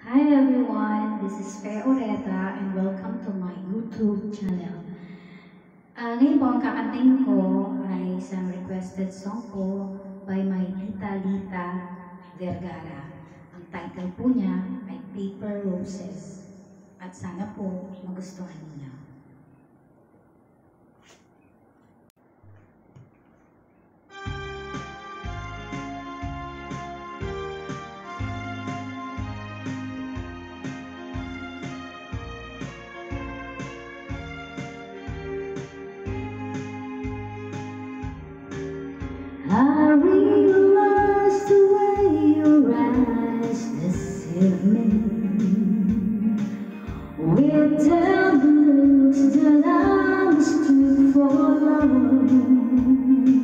Hi everyone, this is Oreta and welcome to my YouTube channel. Ngayon po ang kakantayin ko ay isang requested song po by my Tita Lita Vergara. Ang title po niya ay Paper Roses at sana po magustuhan niyo. I realized the way your eyes deceive me with tender looks that I mistook for love.